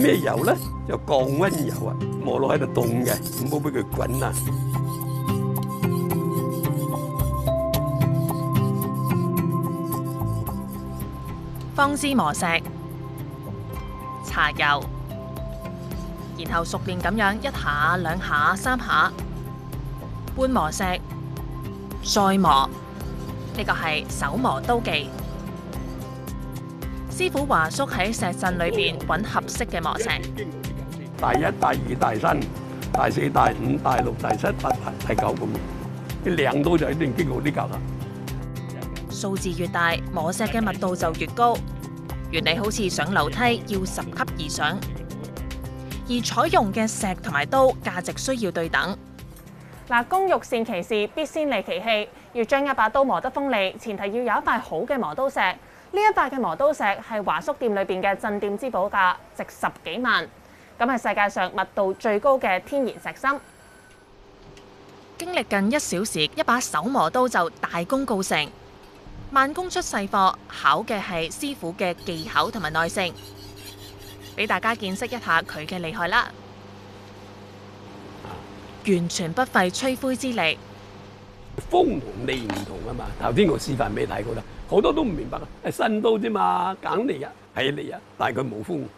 嘅油咧就降溫油啊，磨落喺度凍嘅，唔好俾佢滾啊。 放置磨石、搽油，然後熟練咁樣一下、兩下、三下搬磨石，再磨。呢個係手磨刀技。師傅華叔喺石陣裏邊揾合適嘅磨石。 大一、大二、大三、大四、大五、大六、大七、大八、第九咁。啲靚刀就一定經過呢格啦。 數字越大，磨石嘅密度就越高。原理好似上樓梯要10級以上，而採用嘅石同埋刀價值需要對等。 嗱，工欲善其事，必先利其器。要將一把刀磨得鋒利，前提要有一塊好嘅磨刀石。呢一塊嘅磨刀石係華叔店裏邊嘅鎮店之寶價，值10幾萬。咁係世界上密度最高嘅天然石芯。 經歷近1小時，一把手磨刀就大功告成。慢工出細貨，考嘅係師傅嘅技巧同埋耐性。俾大家見識一下佢嘅厲害啦！完全不費吹灰之力。 鋒同利唔同啊嘛，頭先我示範俾你睇過啦，好多都唔明白啊，係新刀啫嘛，梗嚟啊，係嚟啊，但係佢冇鋒。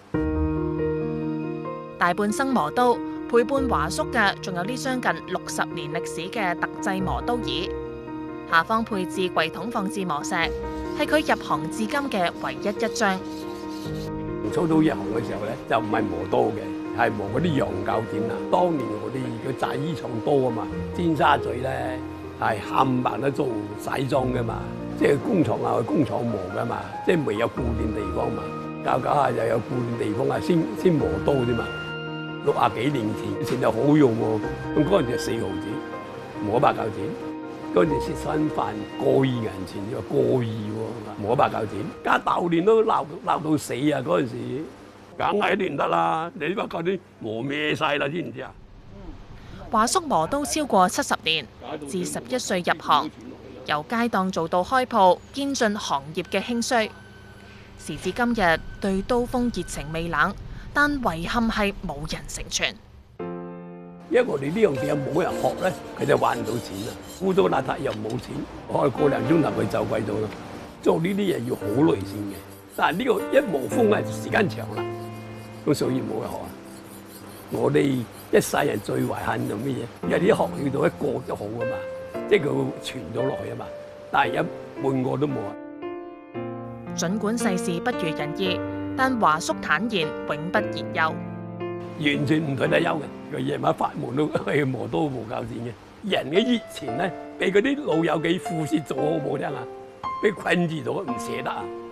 大半生磨刀，陪伴華叔嘅仲有呢將近60年歷史嘅特製磨刀椅，下方配置櫃桶放置磨石，係佢入行至今嘅唯一一張。 初到入行嘅時候咧，就唔係磨刀嘅，係磨嗰啲羊鉸剪啊。當年我哋嘅製衣廠多啊嘛，尖沙咀咧係冚唪唥都做洗裝嘅嘛，即係工廠啊去工廠磨嘅嘛，即係未有固定地方嘛，搞搞下又有固定地方啊，先磨刀啫嘛。60幾年前就好用喎，咁嗰陣時4毫子磨100鉸剪。嗰陣時蝕身飯過2銀錢，要過2喎，磨100鉸剪，加豆練都鬧到死啊！嗰陣時，梗係練得啦。你100鉸剪磨咩晒啦，知唔知啊？ 華叔磨刀超過70年，自11歲入行，由街檔做到開鋪，堅盡行業嘅興衰。時至今日，對刀鋒熱情未冷，但遺憾係冇人承傳。 因為我哋呢樣嘢冇人學咧，佢就賺唔到錢啦。污糟邋遢又冇錢，開個2鐘頭佢就貴到啦。做呢啲嘢要好耐先嘅，但係呢個一磨鋒係時間長啦，咁所以冇人學啊。我哋一世人最遺憾就乜嘢？因為啲學去到一個就好啊嘛，即係佢會傳咗落去啊嘛。但係一半個都冇啊。 儘管世事不如人意，但華叔坦言永不言休。 完全唔退得休嘅，佢夜晚發夢都係磨刀磨鉸剪嘅。人嘅熱情咧，俾嗰啲老友記富士做好唔好聽啊？俾困住咗唔捨得啊！